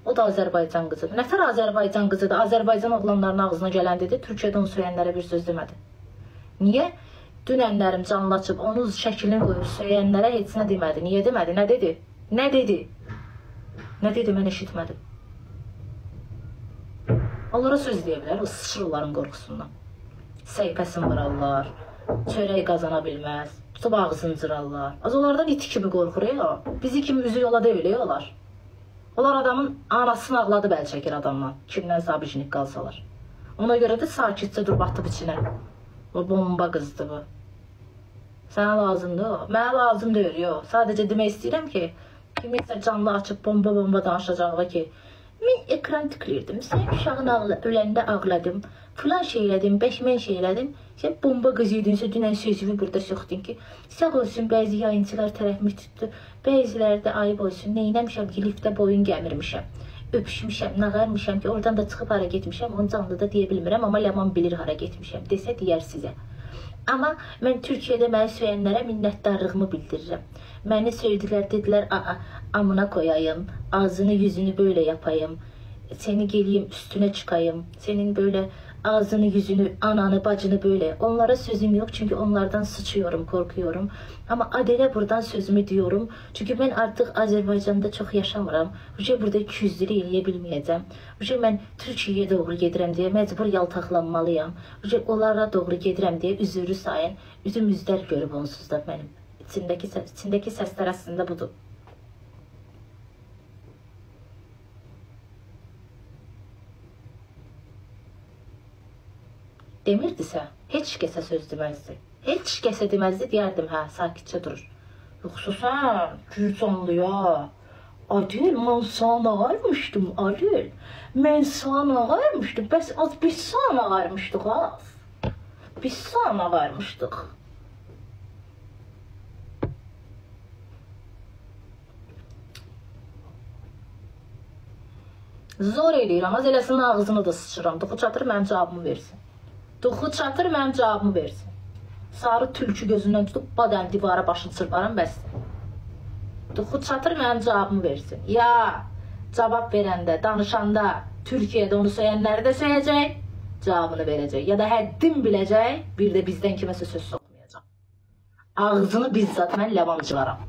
O da Azərbaycan qızıdır. Nətər Azərbaycan qızıdır? Azərbaycan oğlanların ağzına gələn dedi, Türkiyədə onu söyənlərə bir söz demədi. Niyə? Dünənlərim canlı açıb, onun şəklini qoyub söyənlərə heç nə demədi. Niyə demədi? Nə dedi? Nə dedi? Nə dedi? Mən eşitmədim. Onlara söz deyə bilər, o sıçır onların qorxusundan. Səypəsin vurarlar, çörək qazana bilməz, tutub ağzını cırarlar. Az onlardan iti kimi qorxur ya. Bizi kimi üzü yola deyil ya onlar. Onlar adamın anasını ağladı bəl çəkir adamdan. Kimdən sabişnik qalsalar. Ona görə də sakitcə durub atıb içinə. O bomba qızdır bu. Sənə lazımdır o. Mənə lazım deyil, yox. Sadəcə demək istəyirəm ki, kiminsə canlı açıb bomba danışacağı ki, mən ekran tıklayırdım, sən uşağın öləndə ağladım, filan şey elədim, mən şey elədim, sən bomba qız idinsə, dünən sözümü burada soxdun ki, sağ olsun, bəzi yayıncılar tərəfimi tutdu, bəziləri də ayıb olsun, neynəmişəm ki, liftdə boyun gəmirmişəm, öpüşmüşəm, nağarmışam ki, oradan da çıxıb hara getmişəm, onu canlıda deyə bilmirəm, amma Ləman bilir hara getmişəm, desə deyər sizə. Amma mən Türkiyədə məni söyənlərə minnətdarlığımı bildirirəm. Məni söydülər, dedilər, amına koyayım, ağzını yüzünü böyle yapayım, seni geleyim üstüne çıkayım, senin böyle ağzını yüzünü, ananı, bacını böyle. Onlara sözüm yok çünkü onlardan sıçıyorum, korkuyorum. Ama Adele buradan sözümü diyorum. Çünkü ben artık Azerbaycan'da çok yaşamıram. Burada 200 lira eləyə bilməyəcəm. Mən Türkiyəyə doğru gedirəm deyə məcbur yaltaqlanmalıyam. Onlara doğru gedirəm deyə üzürü sayın. Üzüm üzlər görüb onsuz da mənim. İçindəki səslər əslində budur. Demirdisə, heç kəsə söz deməzdi. Heç kəsə deməzdi, deyərdim, hə, sakitcə durur. Yoxsa sən, Gürcanlıya, Adil, mən sana ağarmışdım, Adil. Mən sana ağarmışdım, bəs az biz sana ağarmışdıq, az. Biz sana ağarmışdıq. Zor eləyirəm, az eləsinin ağzını da sıçıram. Duxu çatır, mənim cavabımı versin. Duxu çatır, mənim cavabımı versin. Sarı tülkü gözündən tutub, badəm divara başını çırparam, bəsdir. Duxu çatır, mənim cavabımı versin. Ya, cavab verəndə, danışanda, Türkiyədə onu söyənləri də söyləyəcək, cavabını verəcək. Ya da həddim biləcək, bir də bizdən kiməsə söz soxmayacaq. Ağzını bizzat mən Ləman cıvaram.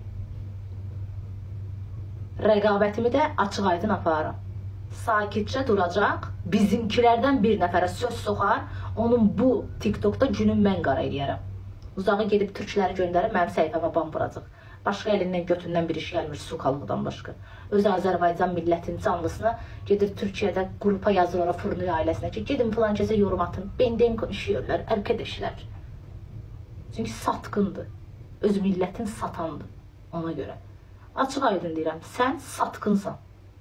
Rəqabətimi də açıq aydın aparam. Sakitcə duracaq, bizimkilərdən bir nəfərə söz soxar, onun bu TikTokda günün mən qara eləyərəm. Uzağı gedib türkləri göndərib, mənim səhifəmə bam vuracaq. Başqa əlindən götündən bir iş gəlmir, su qalıqdan başqa. Öz Azərbaycan millətinin canlısına gedir Türkiyədə qrupa yazılır, Fırnı ailəsinə ki, gedin filan kəsə yorum atın, benden konuşuyorlar, arkadaşlar. Çünki satqındır, öz millətin satandır ona görə. Açıq aydın deyirəm, sən satqınsan.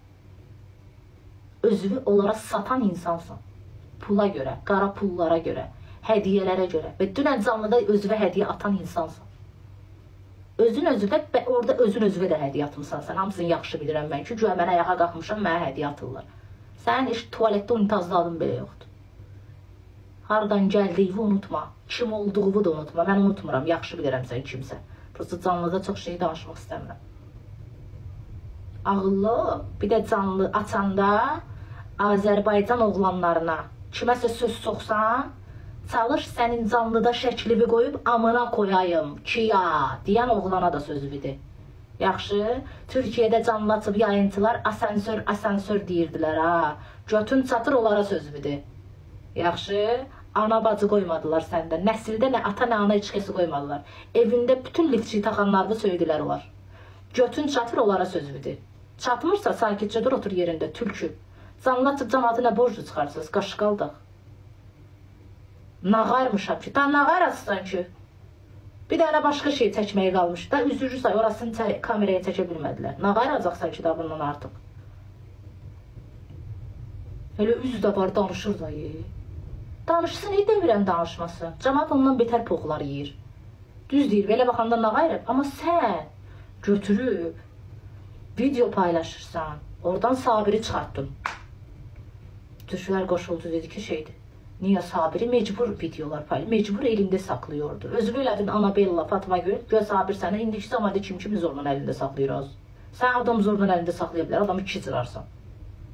Özünü onlara satan insansan. Pula görə, qara pullara görə, hədiyyələrə görə və dünən canlıda özünə hədiyyə atan insansan. Özün özünə, orada özün özünə də hədiyyə atmışsan sən. Hamısını yaxşı bilirəm mən ki, güya mən ayağa qalxmışam, mənə hədiyyə atırlar. Sənin heç tualetdə unitazlı adın belə yoxdur. Hardan gəldiyini unutma, kim olduğunu da unutma. Mən unutmuram, yaxşı bilirəm sən kimsə. Prosta canlıda çox şey danışmaq istəmirəm. Ağıllı, bir də canlı açanda Azərbaycan oğlanlarına kiməsə söz soxsan, çalış sənin canlıda şəklimi qoyub amına koyayım ki ya deyən oğlana da sözüdür. Yaxşı, Türkiyədə canlı açıb yayıncılar asansör deyirdilər ha. Götün çatır onlara sözüdür. Yaxşı, ana bacı qoymadılar səndə. Nəsildə nə ata nə ana heç kəsi qoymadılar. Evində bütün liftçi taxanlarda söydülər olar. Götün çatır onlara sözüdür. Çatmırsa sakitcə dur otur yerində, tülkü. Canlı açıb cəmatı nə borcu çıxarsınız, qaşqaldaq. Nağarmışam ki, ta nağar asısan ki. Bir dənə başqa şey çəkməyə qalmış da, üzücü say, orasını kameraya çəkə bilmədilər. Nağar acaqsan ki, da bundan artıq. Elə üz də var, danışır da ye. Danışsın, iyi demirəm danışmasın. Cəmat ondan betər poxlar yiyir. Düz deyir, belə baxanda nağarıb, amma sən götürüb video paylaşırsan, oradan Sabiri çıxartdın. Türklər qoşuldu, dedi ki, şeydir. Niyə Sabiri mecbur videolar paylaşır, mecbur elində saxlıyordu. Özü elədin Anabella, Fatma Gül, göz Sabir sənə, indiki zamanda kim kimi zorla əlində saxlayır az. Sən adam zorla əlində saxlaya bilər, adamı 2 cırarsan.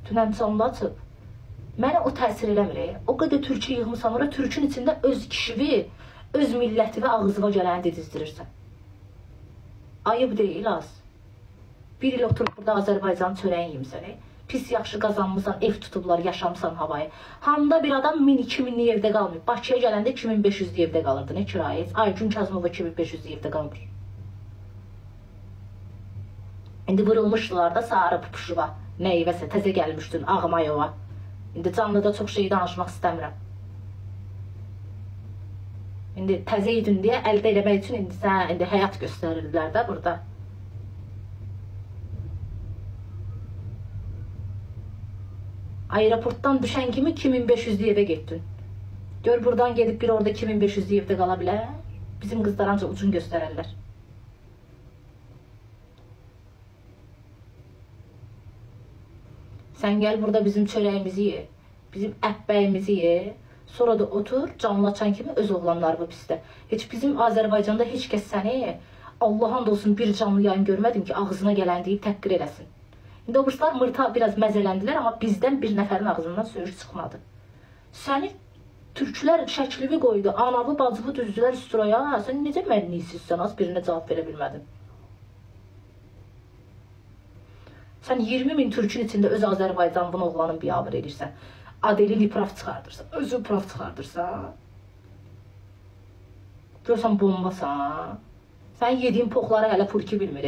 Dünən canlı açıb. Mənə o təsir eləmir. O qədər türkü yığmışsan ora, türkün içində öz kişivi, öz milləti və ağzıva gələni didizdirirsən. Ayıb deyil az. Bir il oturub burada Azərbaycan çörəyin yemsən. Pis yaxşı qazanmışsan, ev tutublar, yaşamsan havayı. Hamda bir adam 1000-2000'li evdə qalmıyor. Bakıya gələndə 2500'li evdə qalırdı. Ne kirayə? Aygün Kazımova 2500'li evdə qalmır. İndi vurulmuşdular da Sarı Pupuşuva. Neyvəsə, təzə gəlmişdin Ağmayova. İndi canlıda çox şey danışmaq istəmirəm. İndi təzə idin deyə əldə eləmək üçün indi sən indi həyat göstərirlər də burada. Aeroportdan düşən kimi 2500'li evə getdin. Gör buradan gedib bir orada 2500'li evdə qala bilər. Bizim qızlar ancaq ucun göstərərlər. Sən gəl burada bizim çörəyimizi ye, bizim ətbəyimizi ye, sonra da otur, canlı açan kimi öz oğlanlarımı pisdə. Heç bizim Azərbaycanda heç kəs səni, Allah'ın olsun bir canlı yayın görmədim ki, ağzına gələn deyib təqqir eləsin. İndi o burslar mırta biraz məzələndilər, amma bizdən bir nəfərin ağzından söz çıxmadı. Səni türklər şəklini qoydu, anavı, bacıvı düzdülər üstüraya, sən necə mənlisizsən, az birinə cavab verə bilmədin. Sən 20.000 türkün içində öz Azərbaycanlı oğlanın biabır edirsən. Adelin ipraf çıxardırsan, özü ipraf çıxardırsan. Görsən bombasan. Sən yediyin poxları hələ fırki bilmir.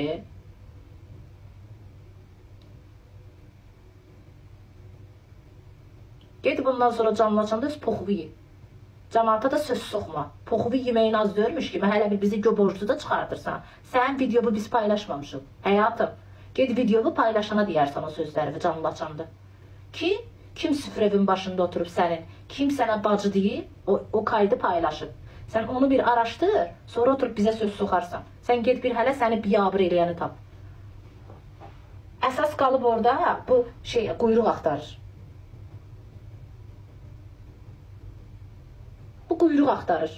Ged bundan sonra canlaşanda öz poxuvu ye. Cəmaata da söz soxma. Poxuvu yeməyin az görmüş kimi hələ bir bizi göborcu da çıxardırsan. Sən videomu biz paylaşmamışıq. Həyatım. Ged videomu paylaşana deyərsən o sözləri canlı açanda. Ki, kim sıfır evin başında oturub sənin, kim sənə bacı deyib, o kaydı paylaşıb. Sən onu bir araşdır, sonra oturub bizə söz soxarsan. Sən ged bir hələ səni biyabır eləyəni tap. Əsas qalıb orada bu quyruq axtarır. Bu quyruq axtarır.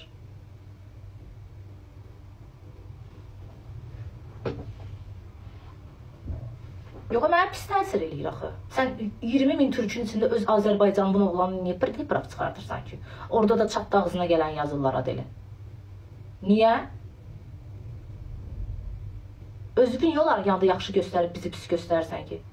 Yox, mənə pis təsir eləyir axı. Sən 20.000 türkün içində öz Azərbaycanlı oğlanı niyə bir ipraf çıxardırsan ki? Orada da çatdı ağzına gələn yazırlar Adeli. Niyə? Özün yolar yanında yaxşı göstərib bizi pis göstərsən ki.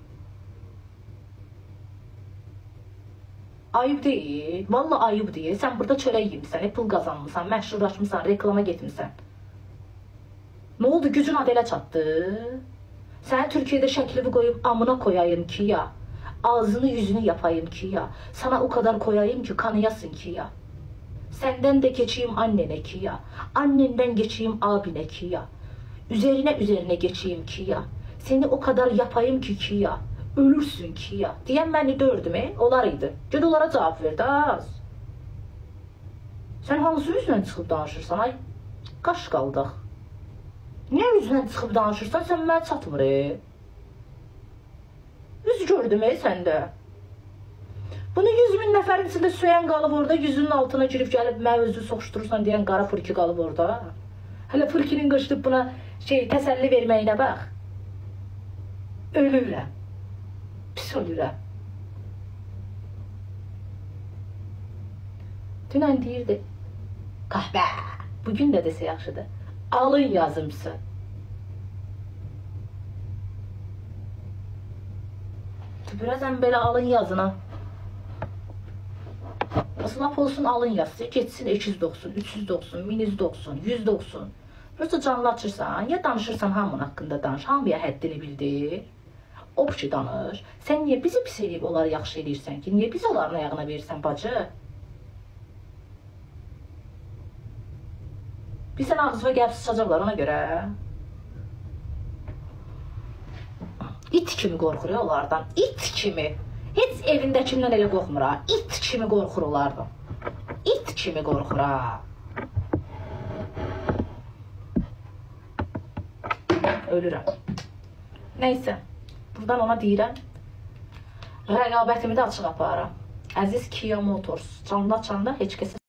Ayıb deyil, valla ayıb deyil. Sən burada çörək yemsən, pul qazanmışsan, məşhurlaşmışsan, reklama getmişsən. Nə oldu, gücün Adelə çatdı? Səni Türkiye'de şəklimi qoyub amına koyayım ki ya. Ağzını yüzünü yapayım ki ya. Sana o kadar koyayım ki kanayasın ki ya. Senden de geçeyim annene ki ya. Annenden geçeyim abine ki ya. Üzerine geçeyim ki ya. Seni o kadar yapayım ki ya. Ölürsün ki ya. Diyen beni dördüm olarıydı. Gör onlara cevap verdi az. Sen hansı yüzüne çıxıb danışırsan ay? Qaş qaldıq. Niyə üzünə çıxıb danışırsan, sən mənə çatmır. Üz gördüm səndə. Bunu 100.000 nəfərin içində söyən qalıb orada, yüzünün altına girib gəlib mənə özü soxuşdurursan deyən qara fırki qalıb orada. Hələ fırkinin qışdıb buna təsəlli verməyinə bax. Ölürəm. Pis ölürəm. Dünən deyirdi, qəhbə, bugün də desə yaxşıdır. Alın yazımsı. Tüpürəsən belə alın yazına. Laf olsun alın yazsı. Geçsin 290, 390, 1190, 190. Burası canlı açırsan, ya danışırsan hamının haqqında danış. Hamıya həddini bildir. O ki danış. Sən niyə bizi pis eləyib onları yaxşı eləyirsən ki? Niyə biz onların ayağına verirsən bacı? Bizdən ağzıva gəlib sıçacaqlar ona görə. İt kimi qorxur onlardan. İt kimi. Heç evindəkindən elə qorxmur ha. İt kimi qorxur onlardan. İt kimi qorxur ha. Ölürəm. Neysə. Buradan ona deyirəm. Rəqabətimi də açıq aparam. Əziz Kia Motors. Canlı açanda heç kəsə